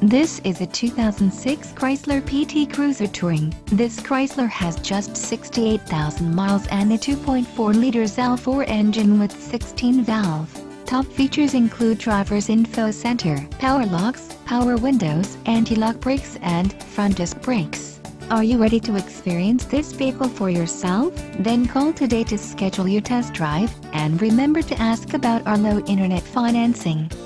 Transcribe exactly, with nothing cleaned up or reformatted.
This is a two thousand six Chrysler P T Cruiser Touring. This Chrysler has just sixty-eight thousand miles and a two point four liter L four engine with sixteen valve. Top features include driver's info center, power locks, power windows, anti-lock brakes and front disc brakes. Are you ready to experience this vehicle for yourself? Then call today to schedule your test drive, and remember to ask about our low internet financing.